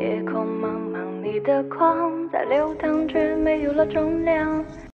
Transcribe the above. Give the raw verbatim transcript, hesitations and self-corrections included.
夜空茫茫，你的光在流淌，却没有了重量。